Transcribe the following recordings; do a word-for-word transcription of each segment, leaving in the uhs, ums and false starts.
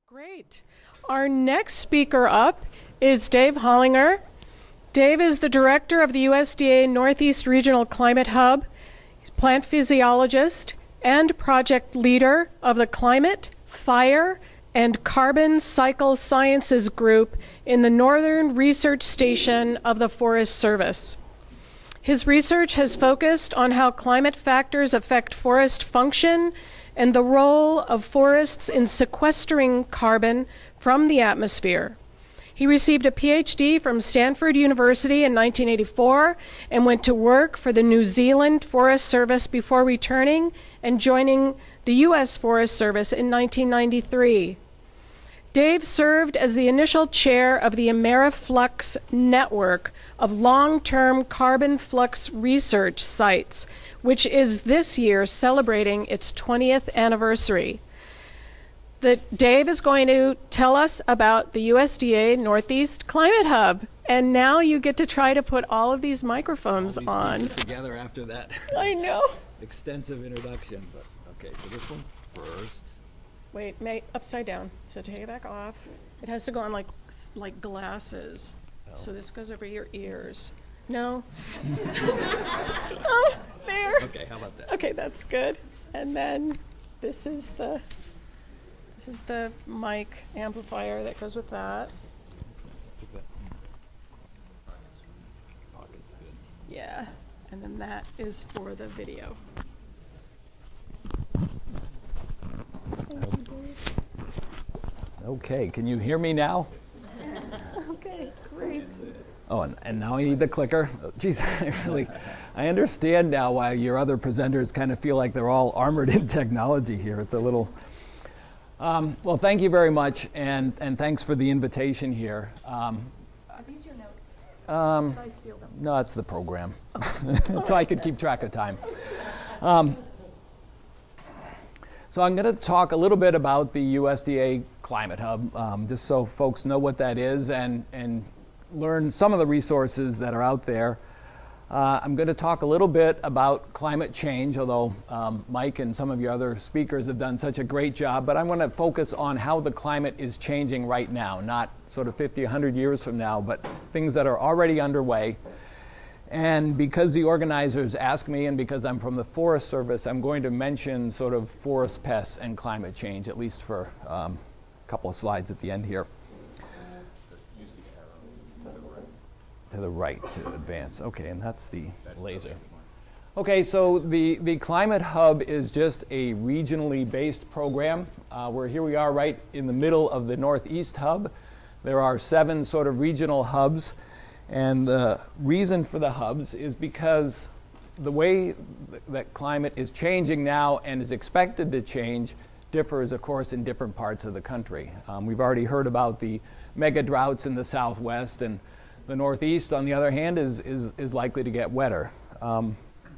Great. Our next speaker up is Dave Hollinger. Dave is the director of the U S D A Northeast Regional Climate Hub. He's plant physiologist and project leader of the Climate, Fire, and Carbon Cycle Sciences Group in the Northern Research Station of the Forest Service. His research has focused on how climate factors affect forest function and the role of forests in sequestering carbon from the atmosphere. He received a P H D from Stanford University in nineteen eighty-four and went to work for the New Zealand Forest Service before returning and joining the U S Forest Service in nineteen ninety-three. Dave served as the initial chair of the AmeriFlux network of long-term carbon flux research sites, which is this year celebrating its twentieth anniversary. The, Dave is going to tell us about the U S D A Northeast Climate Hub. And now you get to try to put all of these microphones all these on. Pieces together after that. I know. Extensive introduction. But okay, so this one first. Wait, May, upside down. So take it back off. It has to go on like like glasses. Oh. So this goes over your ears. No. Oh, there. Okay, how about that? Okay, that's good. And then this is the this is the mic amplifier that goes with that. Stick that. Pocket's good. Yeah, and then that is for the video. Okay, can you hear me now? Okay, great. Oh, and, and now I need the clicker. Oh, geez, I really, I understand now why your other presenters kind of feel like they're all armored in technology here. It's a little, um, well, thank you very much, and, and thanks for the invitation here. Um, Are these your notes? um, Should I steal them? no, it's the program, so I could keep track of time. Um, So I'm going to talk a little bit about the U S D A Climate Hub, um, just so folks know what that is and, and learn some of the resources that are out there. Uh, I'm going to talk a little bit about climate change, although um, Mike and some of your other speakers have done such a great job, but I want to focus on how the climate is changing right now, not sort of fifty, a hundred years from now, but things that are already underway. And because the organizers asked me, and because I'm from the Forest Service, I'm going to mention sort of forest pests and climate change, at least for um, a couple of slides at the end here. Use the arrow to the right. To the right to advance. Okay, and that's the that's laser. The okay, so the, the Climate Hub is just a regionally based program. Uh, where here we are right in the middle of the Northeast Hub. There are seven sort of regional hubs. And the reason for the hubs is because the way th that climate is changing now and is expected to change differs, of course, in different parts of the country. Um, we've already heard about the mega droughts in the Southwest, and the Northeast, on the other hand, is, is, is likely to get wetter. Um,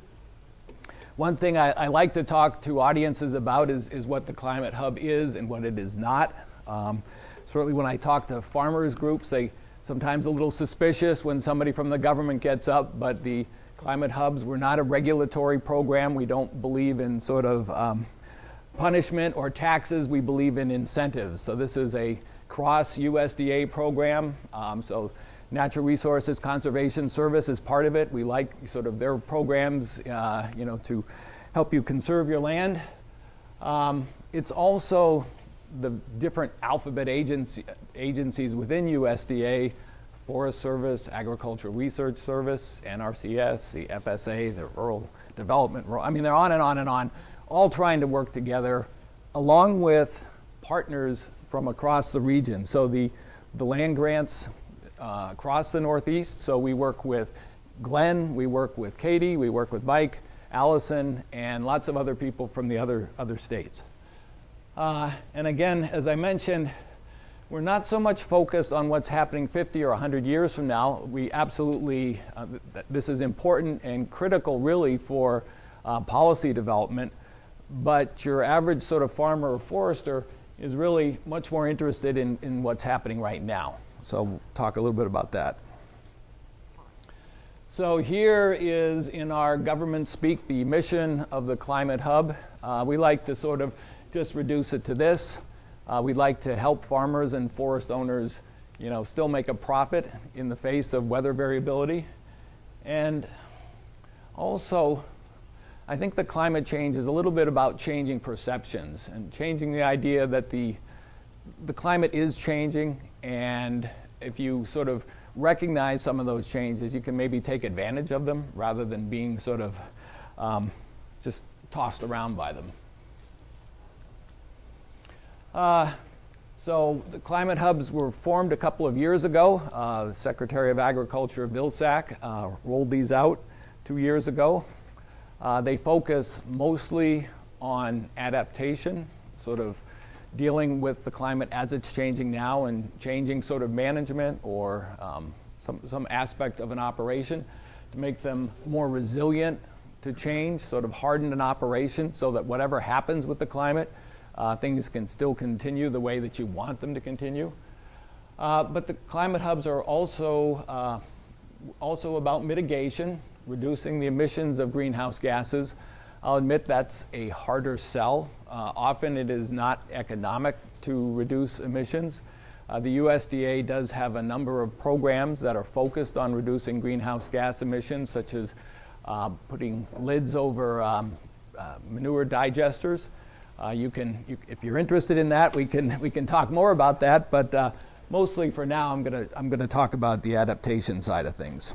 one thing I, I like to talk to audiences about is, is what the Climate Hub is and what it is not. Um, certainly when I talk to farmers groups, they sometimes a little suspicious when somebody from the government gets up, but the Climate Hubs, we're not a regulatory program. We don't believe in sort of um, punishment or taxes. We believe in incentives. So this is a cross U S D A program. Um, so Natural Resources Conservation Service is part of it. We like sort of their programs, uh, you know, to help you conserve your land. Um, it's also the different alphabet agency, agencies within U S D A, Forest Service, Agricultural Research Service, N R C S, the F S A, the Rural Development, I mean, they're on and on and on, all trying to work together along with partners from across the region. So the, the land grants uh, across the Northeast, so we work with Glenn, we work with Katie, we work with Mike, Allison, and lots of other people from the other, other states. Uh, and again, as I mentioned, we're not so much focused on what's happening fifty or a hundred years from now. We absolutely, uh, th this is important and critical really for uh, policy development, but your average sort of farmer or forester is really much more interested in, in what's happening right now. So we'll talk a little bit about that. So here is, in our government speak, the mission of the Climate Hub. Uh, we like to sort of just reduce it to this. Uh, we'd like to help farmers and forest owners, you know, still make a profit in the face of weather variability. And also, I think the climate change is a little bit about changing perceptions and changing the idea that the, the climate is changing, and if you sort of recognize some of those changes, you can maybe take advantage of them rather than being sort of um, just tossed around by them. Uh, so the climate hubs were formed a couple of years ago. Uh, the Secretary of Agriculture, Vilsack, uh, rolled these out two years ago. Uh, they focus mostly on adaptation, sort of dealing with the climate as it's changing now and changing sort of management or um, some, some aspect of an operation to make them more resilient to change, sort of harden an operation so that whatever happens with the climate, uh, things can still continue the way that you want them to continue. Uh, but the climate hubs are also, uh, also about mitigation, reducing the emissions of greenhouse gases. I'll admit that's a harder sell. Uh, often it is not economic to reduce emissions. Uh, the U S D A does have a number of programs that are focused on reducing greenhouse gas emissions, such as uh, putting lids over um, uh, manure digesters. Uh, you can, you, if you're interested in that, we can we can talk more about that. But uh, mostly for now, I'm gonna I'm gonna talk about the adaptation side of things.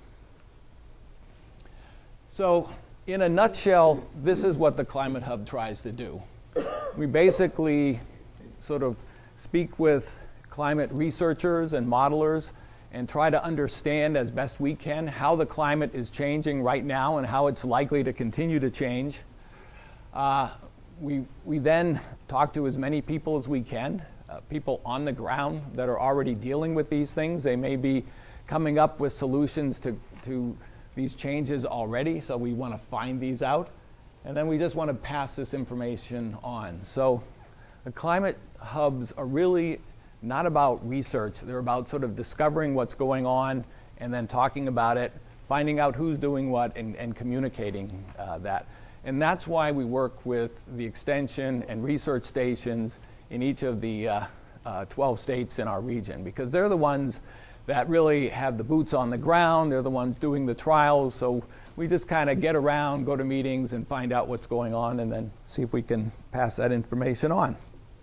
So, in a nutshell, this is what the Climate Hub tries to do. We basically sort of speak with climate researchers and modelers and try to understand as best we can how the climate is changing right now and how it's likely to continue to change. Uh, we, we then talk to as many people as we can, uh, people on the ground that are already dealing with these things. They may be coming up with solutions to, to these changes already, so we want to find these out. And then we just want to pass this information on. So the climate hubs are really not about research. They're about sort of discovering what's going on and then talking about it, finding out who's doing what, and, and communicating uh, that. And that's why we work with the extension and research stations in each of the uh, uh, twelve states in our region, because they're the ones that really have the boots on the ground. They're the ones doing the trials. So we just kind of get around, go to meetings, and find out what's going on, and then see if we can pass that information on.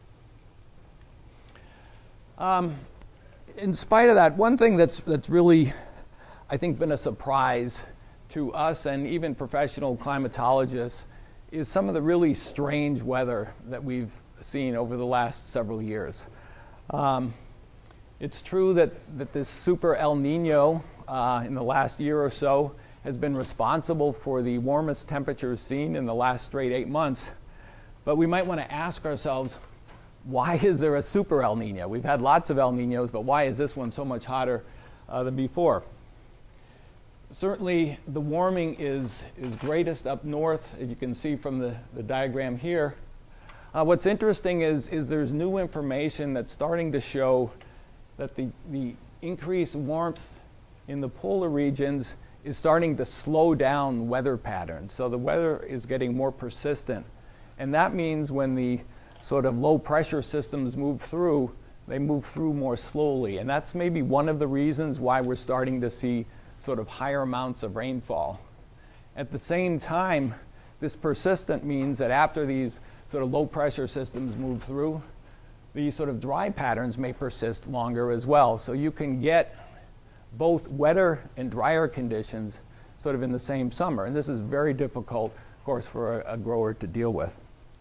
Um, in spite of that, one thing that's, that's really, I think, been a surprise to us and even professional climatologists is some of the really strange weather that we've seen over the last several years. Um, it's true that, that this super El Nino uh, in the last year or so has been responsible for the warmest temperatures seen in the last straight eight months. But we might want to ask ourselves, why is there a super El Nino? We've had lots of El Ninos, but why is this one so much hotter uh, than before? Certainly, the warming is, is greatest up north, as you can see from the, the diagram here. Uh, what's interesting is, is there's new information that's starting to show that the, the increased warmth in the polar regions is starting to slow down weather patterns. So the weather is getting more persistent. And that means when the sort of low pressure systems move through, they move through more slowly. And that's maybe one of the reasons why we're starting to see sort of higher amounts of rainfall. At the same time, this persistent means that after these sort of low pressure systems move through, these sort of dry patterns may persist longer as well. So you can get both wetter and drier conditions sort of in the same summer. And this is very difficult, of course, for a, a grower to deal with.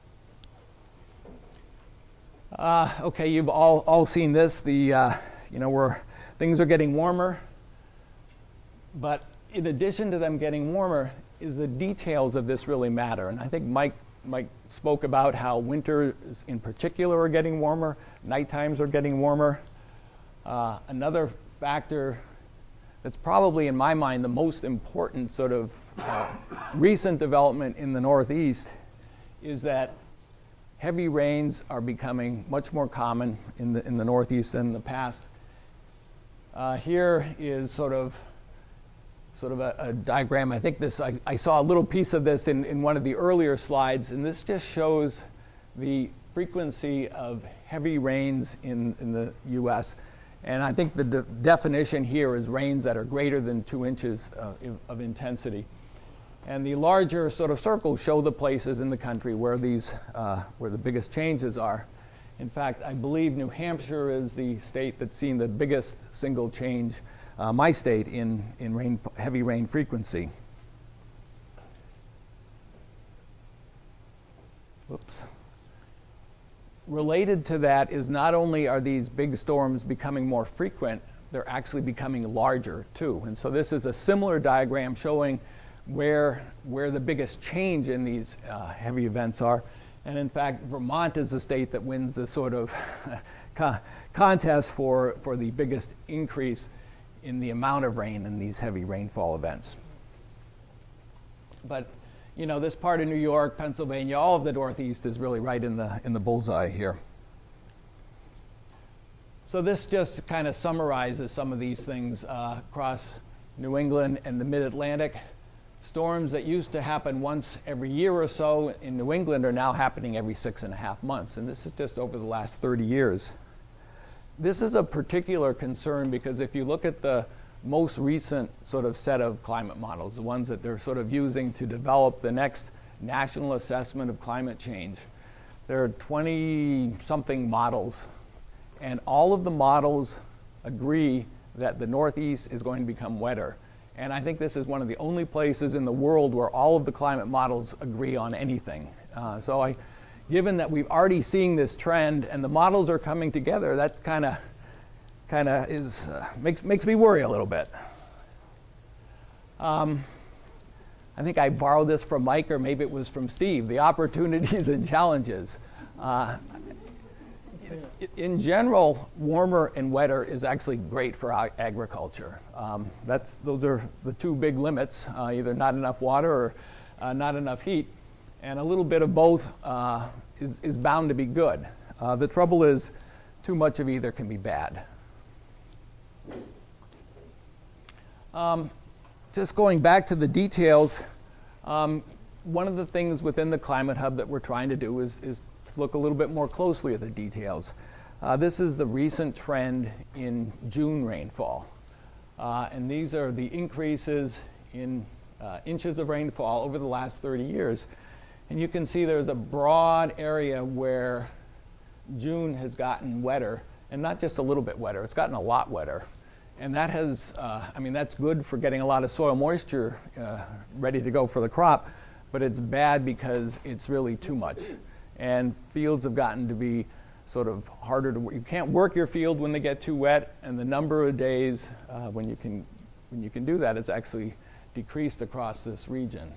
Uh, okay, you've all, all seen this. The, uh, you know, where things are getting warmer. But in addition to them getting warmer, is the details of this really matter. And I think Mike, Mike spoke about how winters in particular are getting warmer, night times are getting warmer. Uh, another factor that's probably, in my mind, the most important sort of uh, recent development in the Northeast is that heavy rains are becoming much more common in the, in the Northeast than in the past. Uh, here is sort of sort of a, a diagram. I think this, I, I saw a little piece of this in, in one of the earlier slides, and this just shows the frequency of heavy rains in, in the U S. And I think the de definition here is rains that are greater than two inches uh, of intensity. And the larger sort of circles show the places in the country where these, uh, where the biggest changes are. In fact, I believe New Hampshire is the state that's seen the biggest single change, uh, my state, in, in rain, heavy rain frequency. Whoops. Related to that is not only are these big storms becoming more frequent, they're actually becoming larger too. And so this is a similar diagram showing where, where the biggest change in these uh, heavy events are. And in fact, Vermont is the state that wins the sort of co contest for, for the biggest increase in the amount of rain in these heavy rainfall events. But you know, this part of New York, Pennsylvania, all of the Northeast is really right in the, in the bullseye here. So this just kind of summarizes some of these things uh, across New England and the mid-Atlantic. Storms that used to happen once every year or so in New England are now happening every six and a half months. And this is just over the last thirty years. This is a particular concern because if you look at the most recent sort of set of climate models, the ones that they're sort of using to develop the next national assessment of climate change. There are twenty something models, and all of the models agree that the Northeast is going to become wetter. And I think this is one of the only places in the world where all of the climate models agree on anything. Uh, so I, given that we've already seen this trend and the models are coming together, that kind of kind of is uh, makes makes me worry a little bit. Um, I think I borrowed this from Mike, or maybe it was from Steve. The opportunities and challenges. Uh, in general, warmer and wetter is actually great for ag agriculture. Um, that's those are the two big limits: uh, either not enough water or uh, not enough heat. And a little bit of both uh, is is bound to be good. Uh, the trouble is, too much of either can be bad. Um, just going back to the details, um, one of the things within the Climate Hub that we're trying to do is, is to look a little bit more closely at the details. Uh, this is the recent trend in June rainfall. Uh, and these are the increases in uh, inches of rainfall over the last thirty years. And you can see there's a broad area where June has gotten wetter, and not just a little bit wetter, it's gotten a lot wetter. And that has, uh, I mean, that's good for getting a lot of soil moisture uh, ready to go for the crop, but it's bad because it's really too much. And fields have gotten to be sort of harder to work. You can't work your field when they get too wet, and the number of days uh, when you can, when you can do that, it's actually decreased across this region.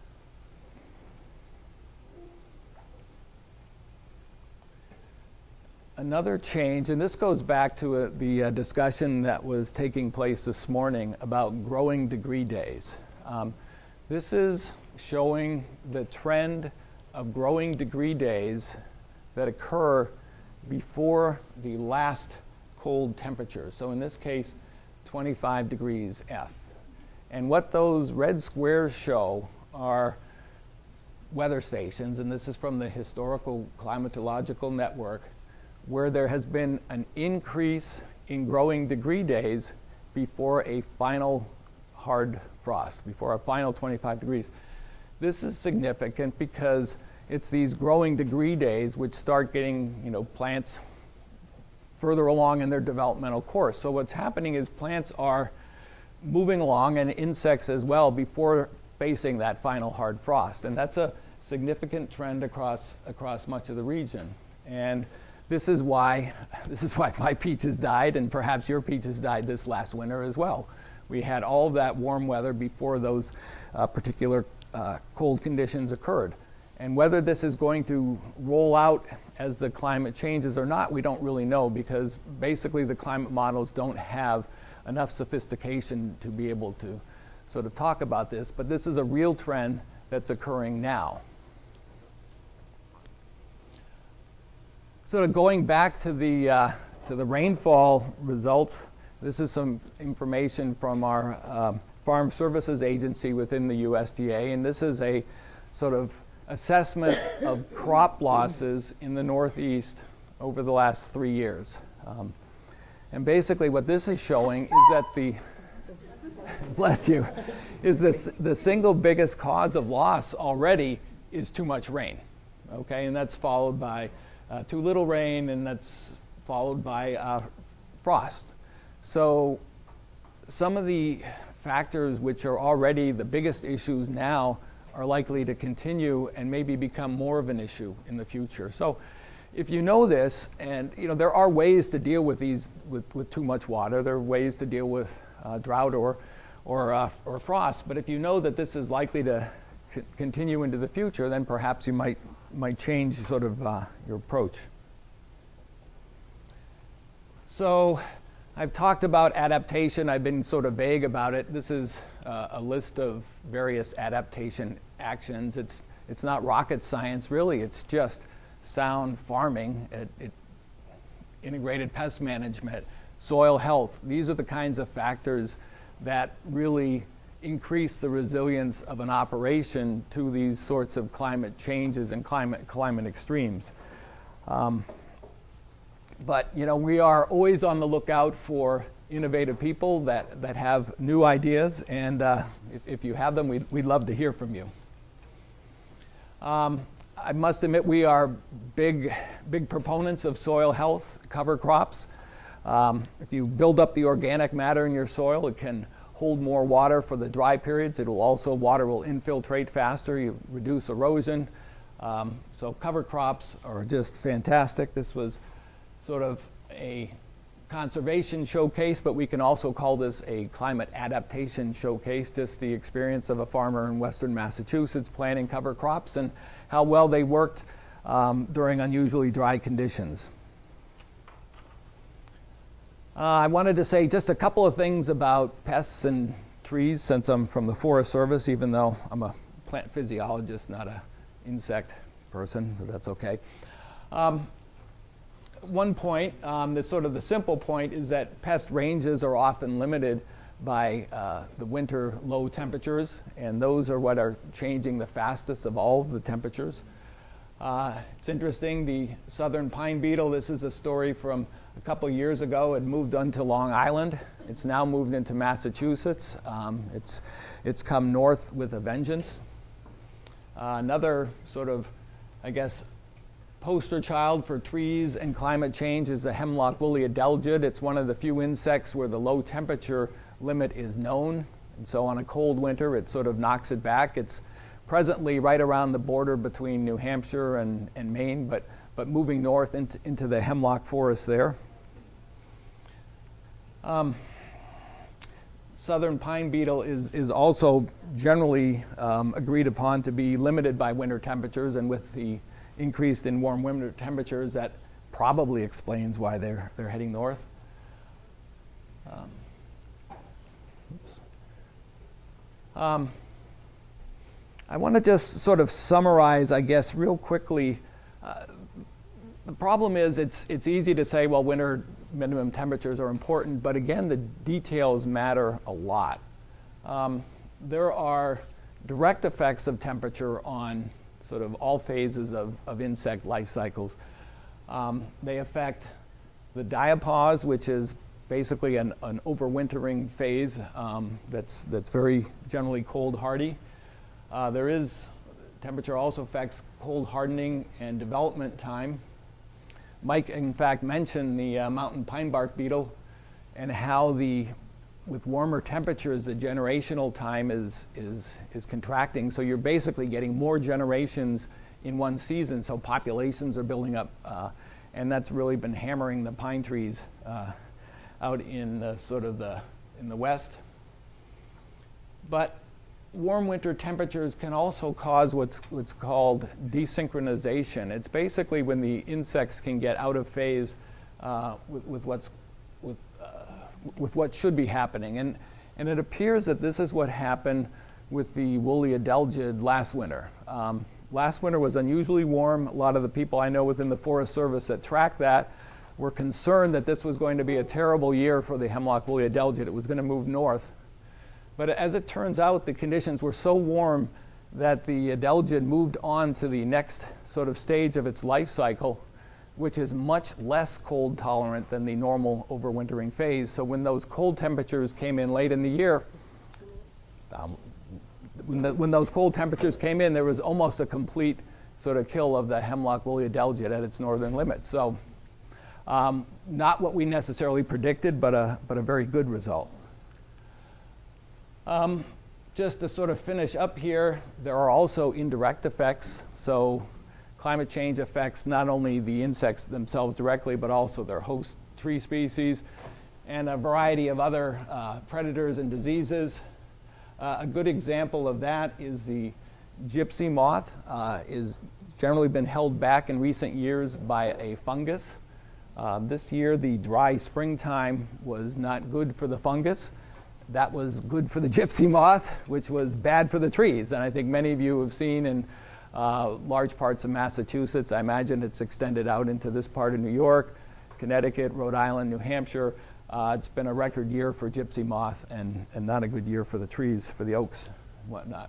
Another change, and this goes back to a, the uh, discussion that was taking place this morning about growing degree days. Um, this is showing the trend of growing degree days that occur before the last cold temperature. So in this case, twenty-five degrees F. And what those red squares show are weather stations, and this is from the Historical Climatological Network, where there has been an increase in growing degree days before a final hard frost, before a final twenty-five degrees. This is significant because it's these growing degree days which start getting, you know, plants further along in their developmental course. So what's happening is plants are moving along, and insects as well, before facing that final hard frost. And that's a significant trend across, across much of the region. And This is why this is why my peaches died, and perhaps your peaches died this last winter as well. We had all of that warm weather before those uh, particular uh, cold conditions occurred. And whether this is going to roll out as the climate changes or not, we don't really know, because basically the climate models don't have enough sophistication to be able to sort of talk about this. But this is a real trend that's occurring now. Sort of going back to the, uh, to the rainfall results, this is some information from our um, Farm Services Agency within the U S D A, and this is a sort of assessment of crop losses in the Northeast over the last three years. Um, and basically what this is showing is that the, bless you, is this, the single biggest cause of loss already is too much rain. Okay, and that's followed by uh, too little rain, and that's followed by uh, frost. So some of the factors which are already the biggest issues now are likely to continue and maybe become more of an issue in the future. So if you know this, and you know, there are ways to deal with these with, with too much water, there are ways to deal with uh, drought or or, uh, or frost, but if you know that this is likely to c continue into the future, then perhaps you might might change sort of uh, your approach. So I've talked about adaptation. I've been sort of vague about it. This is uh, a list of various adaptation actions. It's, it's not rocket science, really. It's just sound farming, it, it, integrated pest management, soil health. These are the kinds of factors that really increase the resilience of an operation to these sorts of climate changes and climate, climate extremes. Um, But, you know, we are always on the lookout for innovative people that, that have new ideas, and uh, if, if you have them, we'd, we'd love to hear from you. Um, I must admit we are big, big proponents of soil health, cover crops. Um, if you build up the organic matter in your soil, it can hold more water for the dry periods. It will also, water will infiltrate faster, you reduce erosion. Um, so cover crops are just fantastic. This was sort of a conservation showcase, but we can also call this a climate adaptation showcase, just the experience of a farmer in western Massachusetts planting cover crops and how well they worked um, during unusually dry conditions. Uh, I wanted to say just a couple of things about pests and trees, since I'm from the Forest Service, even though I'm a plant physiologist, not an insect person, but that's okay. Um, One point, um, that's sort of the simple point, is that pest ranges are often limited by uh, the winter low temperatures, and those are what are changing the fastest of all of the temperatures. Uh, it's interesting, the southern pine beetle, this is a story from a couple years ago. It moved onto Long Island. It's now moved into Massachusetts. Um, it's, it's come north with a vengeance. Uh, another sort of, I guess, poster child for trees and climate change is the hemlock woolly adelgid. It's one of the few insects where the low temperature limit is known, and so on a cold winter it sort of knocks it back. It's presently right around the border between New Hampshire and, and Maine, but, but moving north into, into the hemlock forest there. Um, southern pine beetle is, is also generally um, agreed upon to be limited by winter temperatures, and with the increase in warm winter temperatures, that probably explains why they're, they're heading north. Um, oops. Um, I want to just sort of summarize, I guess, real quickly. Uh, the problem is it's, it's easy to say, well, winter minimum temperatures are important, but again, the details matter a lot. Um, there are direct effects of temperature on sort of all phases of, of insect life cycles. Um, they affect the diapause, which is basically an, an overwintering phase um, that's, that's very generally cold hardy. Uh, there is, temperature also affects cold hardening and development time. Mike, in fact, mentioned the uh, mountain pine bark beetle and how the, with warmer temperatures, the generational time is, is, is contracting. So you're basically getting more generations in one season, so populations are building up. Uh, and that's really been hammering the pine trees uh, out in the, sort of the, in the west. But warm winter temperatures can also cause what's, what's called desynchronization. It's basically when the insects can get out of phase uh, with, with, what's, with, uh, with what should be happening. And, and it appears that this is what happened with the woolly adelgid last winter. Um, last winter was unusually warm. A lot of the people I know within the Forest Service that track that were concerned that this was going to be a terrible year for the hemlock woolly adelgid. It was going to move north. But as it turns out, the conditions were so warm that the adelgid moved on to the next sort of stage of its life cycle, which is much less cold tolerant than the normal overwintering phase. So when those cold temperatures came in late in the year, um, when, the, when those cold temperatures came in, there was almost a complete sort of kill of the hemlock woolly adelgid at its northern limit. So um, not what we necessarily predicted, but a, but a very good result. Um, just to sort of finish up here, there are also indirect effects. So climate change affects not only the insects themselves directly, but also their host tree species and a variety of other uh, predators and diseases. Uh, a good example of that is the gypsy moth. Uh, is generally been held back in recent years by a fungus. Uh, this year, the dry springtime was not good for the fungus. That was good for the gypsy moth, which was bad for the trees. And I think many of you have seen in uh, large parts of Massachusetts, I imagine it's extended out into this part of New York, Connecticut, Rhode Island, New Hampshire. Uh, it's been a record year for gypsy moth and, and not a good year for the trees, for the oaks and whatnot.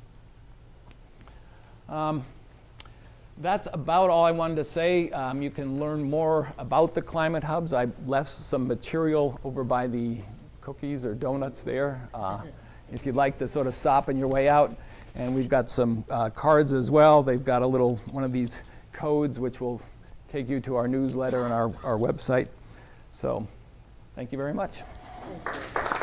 Um, that's about all I wanted to say. Um, you can learn more about the climate hubs. I left some material over by the cookies or donuts there, uh, if you'd like to sort of stop on your way out. And we've got some uh, cards as well. They've got a little one of these codes which will take you to our newsletter and our, our website. So thank you very much.